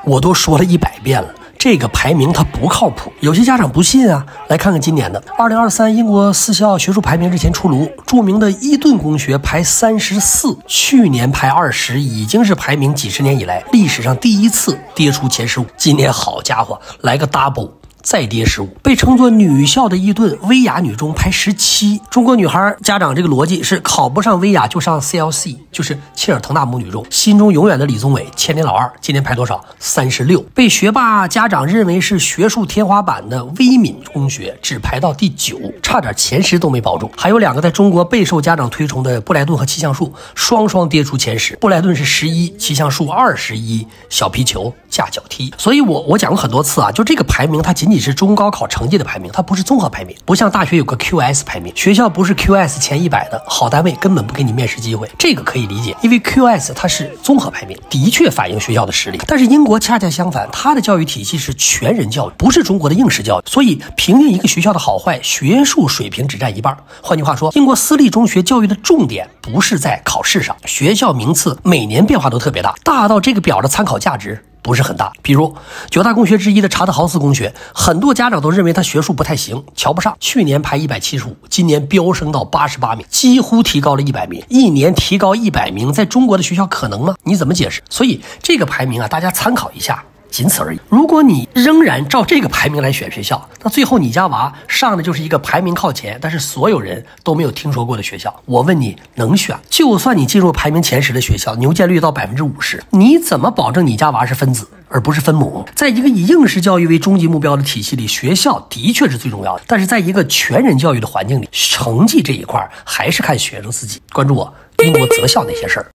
我都说了100遍了。这个排名它不靠谱，有些家长不信啊。来看看今年的2023英国私校学术排名日前出炉，著名的伊顿公学排34，去年排20，已经是排名几十年以来历史上第一次跌出前15。今年好家伙，来个 double。再跌15，被称作女校的伊顿薇娅女中排17。中国女孩家长这个逻辑是考不上薇娅就上 CLC， 就是切尔滕纳姆女中。心中永远的李宗伟，千年老二，今年排多少？36。被学霸家长认为是学术天花板的威敏公学只排到第9，差点前10都没保住。还有2个在中国备受家长推崇的布莱顿和气象数，双双跌出前10。布莱顿是11，气象数21，小皮球架脚踢。所以我讲过很多次啊，就这个排名它仅仅是中高考成绩的排名，它不是综合排名，不像大学有个 QS 排名，学校不是 QS 前100的好单位根本不给你面试机会，这个可以理解，因为 QS 它是综合排名，的确反映学校的实力。但是英国恰恰相反，它的教育体系是全人教育，不是中国的应试教育，所以评定一个学校的好坏，学术水平只占一半。换句话说，英国私立中学教育的重点不是在考试上，学校名次每年变化都特别大，大到这个表的参考价值不是很大。比如9大公学之一的查德豪斯公学，很多家长都认为他学术不太行，瞧不上，去年排175，今年飙升到88名，几乎提高了100名。一年提高100名，在中国的学校可能吗？你怎么解释？所以这个排名啊，大家参考一下，仅此而已。如果你仍然照这个排名来选学校，那最后你家娃上的就是一个排名靠前，但是所有人都没有听说过的学校。我问你，能选？就算你进入排名前10的学校，牛剑率到50%，你怎么保证你家娃是分子而不是分母？在一个以应试教育为终极目标的体系里，学校的确是最重要的，但是在一个全人教育的环境里，成绩这一块还是看学生自己。关注我，英国择校那些事儿。